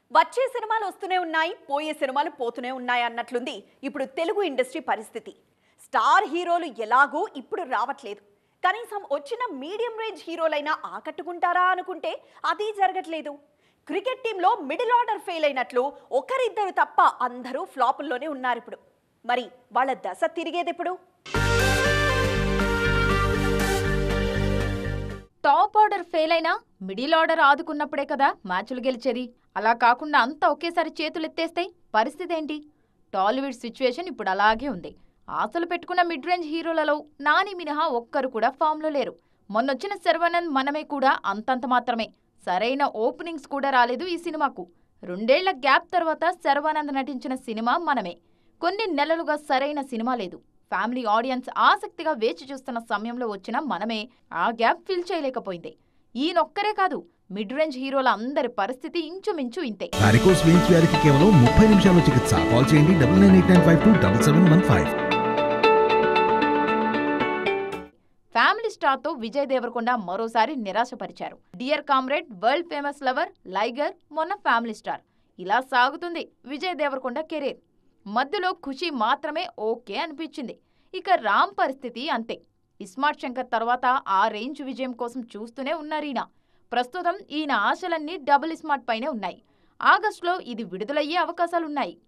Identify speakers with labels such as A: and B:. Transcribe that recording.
A: వచ్చే సినిమాలు వస్తూనే ఉన్నాయి, పోయే సినిమాలు పోతూనే ఉన్నాయి అన్నట్లుంది ఇప్పుడు తెలుగు ఇండస్ట్రీ పరిస్థితి. స్టార్ హీరోలు ఎలాగో ఇప్పుడు రావట్లేదు. కనీసం వచ్చిన మీడియం రేంజ్ హీరోలైనా ఆకట్టుకుంటారా అనుకుంటే అది జరగట్లేదు. క్రికెట్ టీంలో మిడిల్ ఆర్డర్ ఫెయిల్ అయినట్లు ఒకరిద్దరు తప్ప అందరూ ఫ్లాపుల్లోనే ఉన్నారు ఇప్పుడు. మరి వాళ్ళ దశ తిరిగేదెప్పుడు?
B: టాప్ ఆర్డర్ ఫెయిల్ అయినా మిడిల్ ఆర్డర్ ఆదుకున్నప్పుడే కదా మ్యాచ్లు గెలిచేది. అలా కాకుండా అంతా ఒకేసారి చేతులెత్తేస్తే పరిస్థితి ఏంటి? టాలీవుడ్ సిచ్యువేషన్ ఇప్పుడు అలాగే ఉంది. ఆశలు పెట్టుకున్న మిడ్ రేంజ్ హీరోలలో నాని మినహా ఒక్కరు కూడా ఫామ్లో లేరు. మొన్నొచ్చిన శర్వానంద్ మనమే కూడా అంతంత మాత్రమే. సరైన ఓపెనింగ్స్ కూడా రాలేదు ఈ సినిమాకు. 2 ఏళ్ల గ్యాప్ తర్వాత శర్వానంద్ నటించిన సినిమా మనమే. కొన్ని నెలలుగా సరైన సినిమా లేదు. ఫ్యామిలీ ఆడియన్స్ ఆసక్తిగా వేచి చూస్తున్న సమయంలో వచ్చిన మనమే ఆ గ్యాప్ ఫిల్ చేయలేకపోయింది. ఈయనొక్కరే కాదు, మిడ్ రేంజ్ హీరోల అందరి పరిస్థితి ఇంచుమించు ఇంతే.
C: వారికోస్ వెయిన్స్ వ్యాధికి కేవలం 30 నిమిషాల్లో చికిత్స. కాల్ చేయండి 9989527715.
B: ఫ్యామిలీ స్టార్ తో విజయ్ దేవరకొండ మరోసారి నిరాశపరిచారు. Dear comrade, world famous lover, Liger, మొన్న ఫ్యామిలీ స్టార్. ఇలా సాగుతుంది విజయ్ దేవరకొండ కెరీర్. మధ్యలో ఖుషి మాత్రమే ఓకే అనిపించింది. ఇక రామ్ పరిస్థితి అంతే. ఇస్మార్ట్ శంకర్ తర్వాత ఆ రేంజ్ విజయం కోసం చూస్తూనే ఉన్నారీయన. ప్రస్తుతం ఈయన ఆశలన్నీ డబుల్ ఇస్మార్ట్ పైనే ఉన్నాయి. ఆగస్టులో ఇది విడుదలయ్యే అవకాశాలున్నాయి.